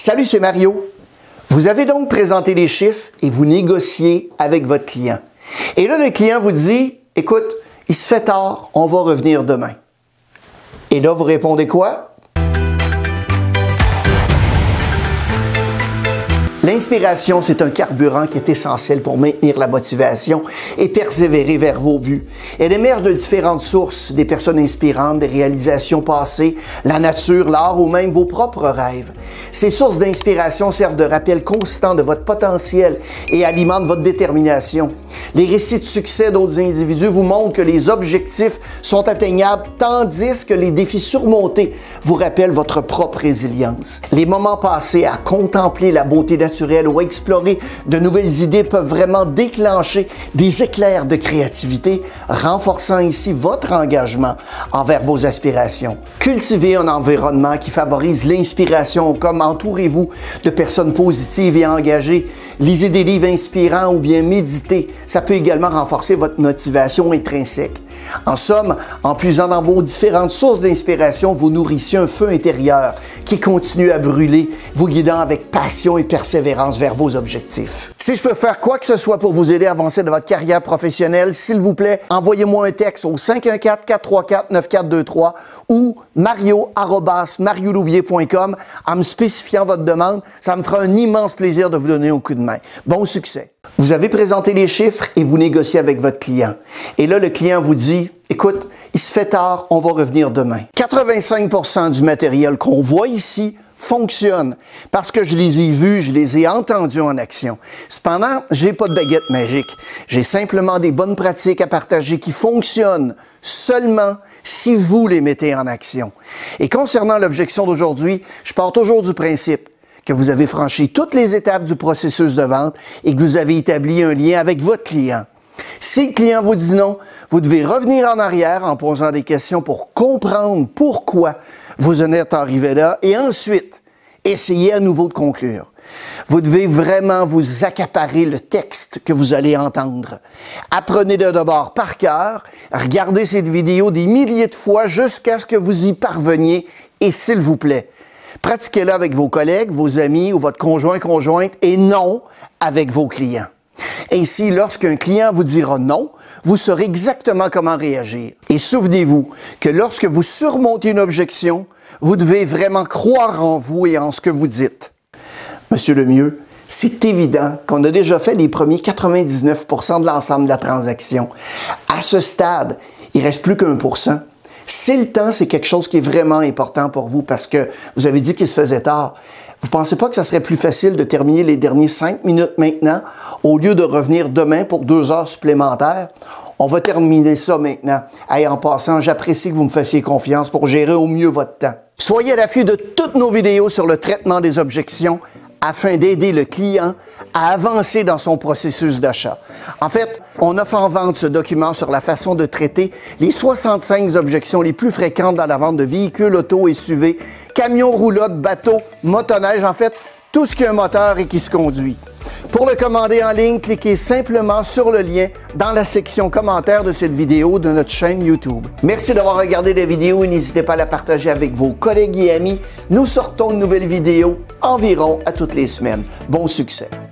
Salut, c'est Mario. Vous avez donc présenté les chiffres et vous négociez avec votre client. Et là, le client vous dit, écoute, il se fait tard, on va revenir demain. Et là, vous répondez quoi? L'inspiration, c'est un carburant qui est essentiel pour maintenir la motivation et persévérer vers vos buts. Elle émerge de différentes sources, des personnes inspirantes, des réalisations passées, la nature, l'art ou même vos propres rêves. Ces sources d'inspiration servent de rappel constant de votre potentiel et alimentent votre détermination. Les récits de succès d'autres individus vous montrent que les objectifs sont atteignables tandis que les défis surmontés vous rappellent votre propre résilience. Les moments passés à contempler la beauté naturelle ou à explorer de nouvelles idées peuvent vraiment déclencher des éclairs de créativité, renforçant ainsi votre engagement envers vos aspirations. Cultivez un environnement qui favorise l'inspiration, comme entourez-vous de personnes positives et engagées, lisez des livres inspirants ou bien méditez. Ça peut également renforcer votre motivation intrinsèque. En somme, en puisant dans vos différentes sources d'inspiration, vous nourrissez un feu intérieur qui continue à brûler, vous guidant avec passion et persévérance vers vos objectifs. Si je peux faire quoi que ce soit pour vous aider à avancer dans votre carrière professionnelle, s'il vous plaît, envoyez-moi un texte au 514-434-9423 ou mario@marioloubier.com en me spécifiant votre demande. Ça me fera un immense plaisir de vous donner un coup de main. Bon succès! Vous avez présenté les chiffres et vous négociez avec votre client. Et là, le client vous dit, écoute, il se fait tard, on va revenir demain. 85% du matériel qu'on voit ici fonctionne parce que je les ai vus, je les ai entendus en action. Cependant, je n'ai pas de baguette magique. J'ai simplement des bonnes pratiques à partager qui fonctionnent seulement si vous les mettez en action. Et concernant l'objection d'aujourd'hui, je pars toujours du principe que vous avez franchi toutes les étapes du processus de vente et que vous avez établi un lien avec votre client. Si le client vous dit non, vous devez revenir en arrière en posant des questions pour comprendre pourquoi vous en êtes arrivé là et ensuite, essayez à nouveau de conclure. Vous devez vraiment vous accaparer le texte que vous allez entendre. Apprenez-le d'abord par cœur, regardez cette vidéo des milliers de fois jusqu'à ce que vous y parveniez et s'il vous plaît, pratiquez-le avec vos collègues, vos amis ou votre conjointe et non avec vos clients. Ainsi, lorsqu'un client vous dira non, vous saurez exactement comment réagir. Et souvenez-vous que lorsque vous surmontez une objection, vous devez vraiment croire en vous et en ce que vous dites. Monsieur Lemieux, c'est évident qu'on a déjà fait les premiers 99% de l'ensemble de la transaction. À ce stade, il ne reste plus qu'1%. Si le temps, c'est quelque chose qui est vraiment important pour vous parce que vous avez dit qu'il se faisait tard, vous ne pensez pas que ça serait plus facile de terminer les derniers 5 minutes maintenant au lieu de revenir demain pour 2 heures supplémentaires? On va terminer ça maintenant. Et en passant, j'apprécie que vous me fassiez confiance pour gérer au mieux votre temps. Soyez à l'affût de toutes nos vidéos sur le traitement des objections afin d'aider le client à avancer dans son processus d'achat. En fait, on offre en vente ce document sur la façon de traiter les 65 objections les plus fréquentes dans la vente de véhicules, auto, SUV, camions, roulottes, bateaux, motoneige, en fait, tout ce qui a un moteur et qui se conduit. Pour le commander en ligne, cliquez simplement sur le lien dans la section commentaires de cette vidéo de notre chaîne YouTube. Merci d'avoir regardé la vidéo et n'hésitez pas à la partager avec vos collègues et amis. Nous sortons de nouvelles vidéos environ à toutes les semaines. Bon succès!